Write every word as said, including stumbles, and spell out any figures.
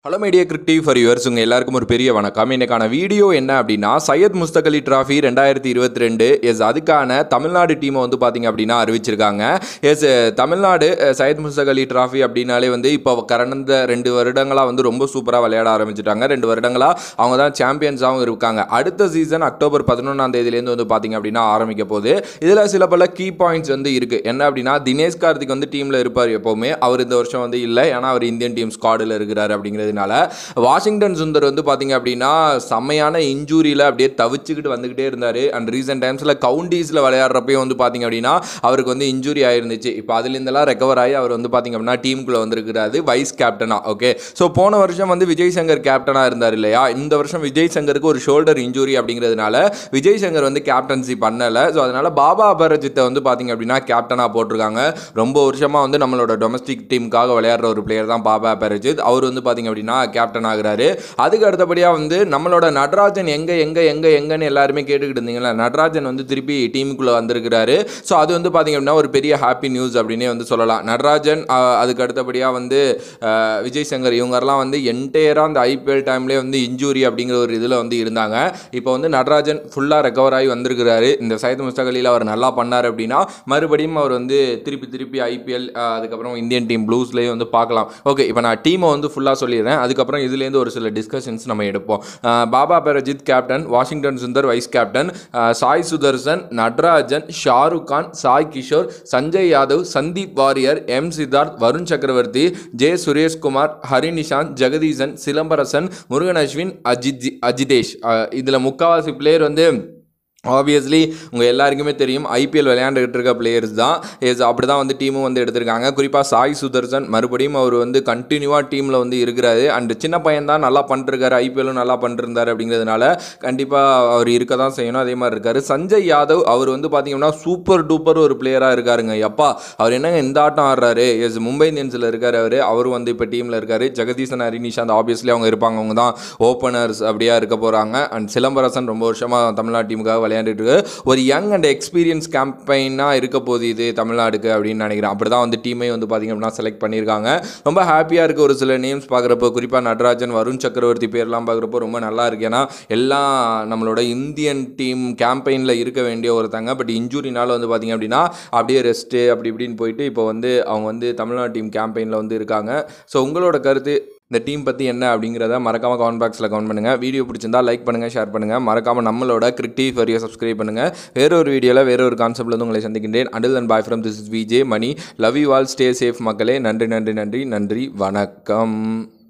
Hello media cricket for yours உங்கள் எல்லாருக்கும் ஒரு பெரிய வணக்கம். இன்னைக்கான வீடியோ என்ன அப்படின்னா, சையத் முஸ்தக் அலி டிராஃபி ரெண்டாயிரத்தி இருபத்தி ரெண்டு எஸ் அதுக்கான தமிழ்நாடு டீமை வந்து பார்த்தீங்க அப்படின்னா அறிவிச்சிருக்காங்க. எஸ் தமிழ்நாடு சையத் முஸ்தக் அலி டிராஃபி அப்படின்னாலே வந்து இப்போ கடந்த ரெண்டு வருடங்களாக வந்து ரொம்ப சூப்பராக விளையாட ஆரம்பிச்சிட்டாங்க. ரெண்டு வருடங்களாக அவங்க தான் சாம்பியன்ஸாகவும் இருக்காங்க. அடுத்த சீசன் அக்டோபர் பதினொன்றாம் தேதியிலேருந்து வந்து பார்த்தீங்க அப்படின்னா ஆரம்பிக்க போகுது. இதில் சில பல கீ பாயிண்ட்ஸ் வந்து இருக்குது. என்ன அப்படின்னா, தினேஷ் கார்த்திக் வந்து டீமில் இருப்பார் எப்போவுமே. அவர் இந்த வருஷம் வந்து இல்லை, ஏன்னா அவர் இந்தியன் டீம் ஸ்குவாடில் இருக்கிறார் அப்படிங்கிறது. வாஷிங்டன் சுந்தர் வந்து பாத்தீங்க அப்படின்னா செம்மையான இன்ஜூரியில் அப்படியே தவிச்சுக்கிட்டு வந்துகிட்டே இருந்தார். அண்ட் ரீசெண்ட் டைம்ஸில் கவுண்டிஸில் விளையாடுறப்பையும் வந்து பார்த்தீங்க அப்படின்னா அவருக்கு வந்து இன்ஜூரி ஆயிருந்துச்சு. இப்போ அதுலேருந்தெல்லாம் ரெக்கவர் ஆகி அவர் வந்து பார்த்தீங்க அப்படின்னா டீமுக்குள்ளே வந்திருக்கிறாரு வைஸ் கேப்டனா. ஓகே, ஸோ போன வருஷம் வந்து விஜய் சங்கர் கேப்டனாக இருந்தார் இல்லையா. இந்த வருஷம் விஜய் சங்கருக்கு ஒரு ஷோல்டர் இன்ஜூரி அப்படிங்கிறதுனால விஜய் சங்கர் வந்து கேப்டன்சி பண்ணலை. ஸோ அதனால பாபா அபரஜித்தை வந்து பார்த்தீங்க அப்படின்னா கேப்டனாக போட்டிருக்காங்க. ரொம்ப வருஷமாக வந்து நம்மளோட டொமஸ்டிக் டீமுக்காக விளையாடுற ஒரு பிளேயர் தான் பாபா அபரஜித். அவர் வந்து பார்த்தீங்க அப்படின்னா கேப்டன் ஆகிறாரு. அதுக்கு அடுத்தபடியாக வந்து நம்மளோட நடராஜன் எங்க எங்க எங்க எங்கன்னு எல்லாருமே கேட்டுக்கிட்டு இருந்தீங்களா, நடராஜன் வந்து திருப்பி டீமுக்குள்ள வந்திருக்கிறாரு. ஸோ அது வந்து பார்த்தீங்க அப்படின்னா ஒரு பெரிய ஹாப்பி நியூஸ் அப்படின்னே வந்து சொல்லலாம். நடராஜன் அதுக்கு அடுத்தபடியாக வந்து விஜய் சங்கர் இவங்கெல்லாம் வந்து என்டையராக அந்த ஐபிஎல் டைம்லேயே வந்து இன்ஜூரி அப்படிங்கிற ஒரு இதில் வந்து இருந்தாங்க. இப்போ வந்து நடராஜன் ஃபுல்லாக ரெக்கவர் ஆகி வந்திருக்கிறாரு. இந்த சையத் முஸ்தக் அலியில் அவர் நல்லா பண்ணார் அப்படின்னா மறுபடியும் அவர் வந்து திருப்பி திருப்பி ஐபிஎல் அதுக்கப்புறம் இந்தியன் டீம் ப்ளூஸ்லேயே வந்து பார்க்கலாம். ஓகே, இப்போ நான் டீமை வந்து ஃபுல்லாக சொல்லிடுறேன். அதுக்கப்புறம் இதுலேருந்து ஒரு சில டிஸ்கஷன்ஸ் நம்ம எடுப்போம். Baba Aparajith captain, Washington Sundar vice captain, Sai Sudharsan, Natarajan, Shahrukh Khan, Sai Kishore, Sanjay Yadav, Sandeep Warrier, M Siddharth, Varun Chakravarthy, J Suresh Kumar, Hari Nishanth, Jagadeesan, Silambarasan, Murugan Ashwin, Ajith Ajitesh. இதில் முக்கால்வாசி பிளேயர் வந்து ஆப்வியஸ்லி உங்கள் எல்லாருக்குமே தெரியும் ஐபிஎல் விளையாண்டுக்கிட்டு இருக்க பிளேயர்ஸ் தான். எஸ் அப்படி தான் வந்து டீமும் வந்து எடுத்திருக்காங்க. குறிப்பாக சாய் சுதர்சன் மறுபடியும் அவர் வந்து கண்டினியூவாக டீமில் வந்து இருக்கிறாரு. அண்ட் சின்ன பையன் தான், நல்லா பண்ணிருக்காரு, ஐபிஎல்லும் நல்லா பண்ணிருந்தார் அப்படிங்கிறதுனால கண்டிப்பாக அவர் இருக்க தான் செய்யணும். அதே மாதிரி இருக்கார். சஞ்சய் யாதவ் அவர் வந்து பார்த்தீங்கன்னா சூப்பர் டூப்பர் ஒரு பிளேயராக இருக்காருங்க. எப்பா அவர் என்னங்க இந்த ஆட்டம் ஆடுறாரு. எஸ் மும்பை இந்தியன்ஸில் இருக்கார் அவர். அவர் வந்து இப்போ டீமில் இருக்கார். ஜெகதீசன், ஹரிநிஷாந்த் ஆப்வியஸ்லி அவங்க இருப்பாங்க, அவங்க தான் ஓப்பனர்ஸ் அப்படியா இருக்க போகிறாங்க. அண்ட் சிலம்பரசன் ரொம்ப வருஷமாக தமிழ்நாடு டீமுக்காக விளையாண்டுட்டு ஒரு யங் அண்ட் எக்ஸ்பீரியன்ஸ் கேம்பெயினாக இருக்க போகுது இது தமிழ்நாடுக்கு அப்படின்னு நினைக்கிறேன். அப்படி தான் வந்து டீமை வந்து பார்த்தீங்க அப்படின்னா செலக்ட் பண்ணியிருக்காங்க. ரொம்ப ஹாப்பியாக இருக்குது ஒரு சில நேம்ஸ் பார்க்குறப்போ. குறிப்பாக நடராஜன், வருண் சக்கரவர்த்தி பேர்லாம் பார்க்குறப்போ ரொம்ப நல்லா இருக்கு. ஏன்னா எல்லாம் நம்மளோட இந்தியன் டீம் கேம்பெயினில் இருக்க வேண்டிய ஒருத்தங்க. பட் இன்ஜூரினால வந்து பார்த்தீங்க அப்படின்னா அப்படியே ரெஸ்ட்டு அப்படி இப்படின்னு போயிட்டு இப்போ வந்து அவங்க வந்து தமிழ்நாடு டீம் கேம்பெயினில் வந்து இருக்காங்க. ஸோ உங்களோட கருத்து இந்த டீம் பற்றி என்ன அப்படிங்கிறத மறக்காமல் கமெண்ட் பாக்ஸில் கமெண்ட் பண்ணுங்கள். வீடியோ பிடிச்சிருந்தா லைக் பண்ணுங்கள், ஷேர் பண்ணுங்கள். மறக்காமல் நம்மளோட கிரிக்கெட் ஃபார் யூ சப்ஸ்கிரைப் பண்ணுங்கள். வேற ஒரு வீடியோவில் வேற ஒரு கான்செப்ட்ல வந்து உங்களை சந்திக்கின்றேன். Until and bye from this is VJ Mani. Love you all, stay safe மக்களே. நன்றி நன்றி நன்றி நன்றி வணக்கம்.